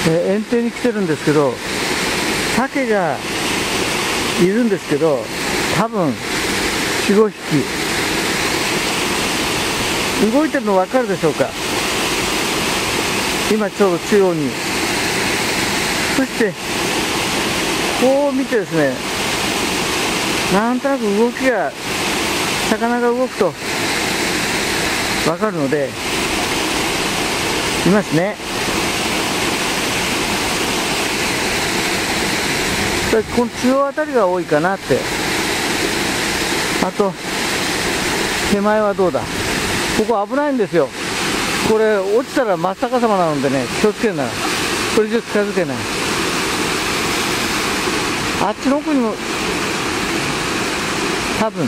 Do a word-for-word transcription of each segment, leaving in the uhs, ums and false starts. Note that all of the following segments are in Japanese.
えー、園庭に来てるんですけど、鮭がいるんですけど、多分よん、ごひき動いてるの分かるでしょうか。今ちょうど中央に。そしてこう見てですね、なんとなく動きが、魚が動くと分かるので、いますね。この中央あたりが多いかなって。あと手前はどうだ。ここ危ないんですよ。これ落ちたら真っ逆さまなのでね、気をつけるな。これ以上近づけない。あっちの奥にも多分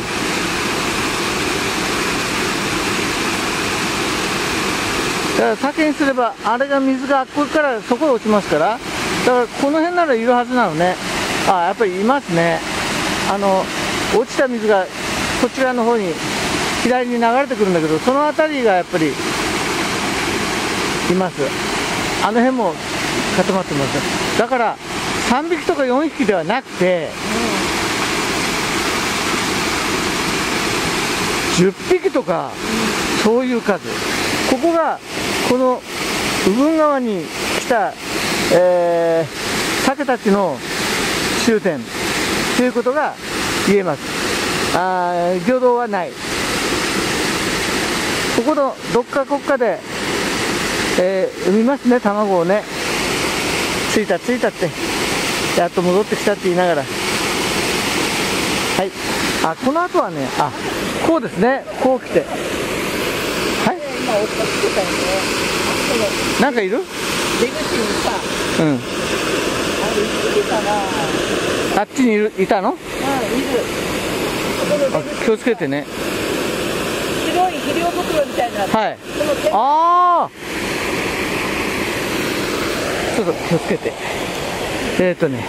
だから鮭にすれば、あれが水がここからそこへ落ちますから、だからこの辺ならいるはずなのね。あ、やっぱりいますね。あの落ちた水がこっち側の方に左に流れてくるんだけど、その辺りがやっぱりいます。あの辺も固まってます。だからさんびきとかよんひきではなくて、うん、じゅっぴきとか、そういう数。ここがこの右郡川に来た、えー、鮭たちの終点ということが言えます。あ、魚道はない。ここのどっかこっかで、えー、産みますね、卵をね。着いた着いたって、やっと戻ってきたって言いながら。はい。あ、この後はね、あ、こうですね、こう来て。はい。今追っかけてたよね。なんかいる？出口にさ。うん。あれ、いるかな。あっちにいる、いたの？うん、いる。気をつけてね。白い肥料袋みたいな。はい。ああ。ちょっと気をつけて。えっとね。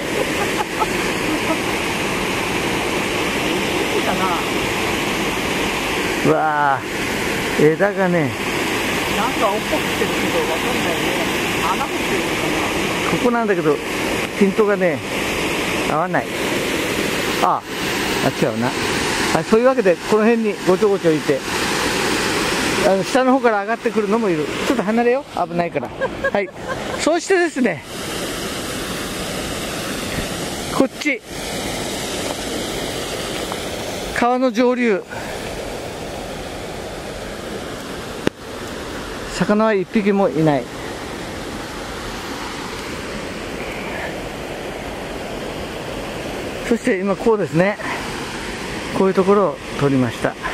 うわあ、枝がね。なんか落っこってるけど、わかんないね。穴掘ってるのかな。ここなんだけど、ピントがね、合わない。ああ、あ、違うな。はい、そういうわけで、この辺にごちょごちょいて。あの下の方から上がってくるのもいる。ちょっと離れよう、危ないから。はい。そしてですね、こっち川の上流、魚は一匹もいない。そして今こうですね、こういうところを撮りました。